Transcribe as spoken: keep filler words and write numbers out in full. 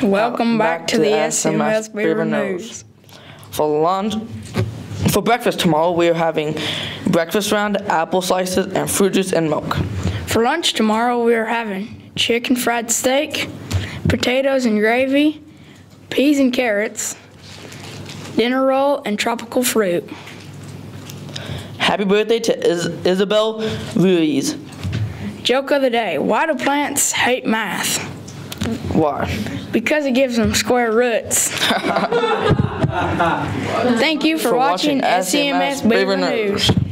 Welcome back, back to, to the S M S Beaver News. For lunch, for breakfast tomorrow, we are having breakfast round, apple slices, and fruit juice and milk. For lunch tomorrow, we are having chicken fried steak, potatoes and gravy, peas and carrots, dinner roll, and tropical fruit. Happy birthday to Is Isabel Ruiz. Joke of the day: why do plants hate math? Why? Because it gives them square roots. Thank you for, for watching, watching S E M S Beaver News. News.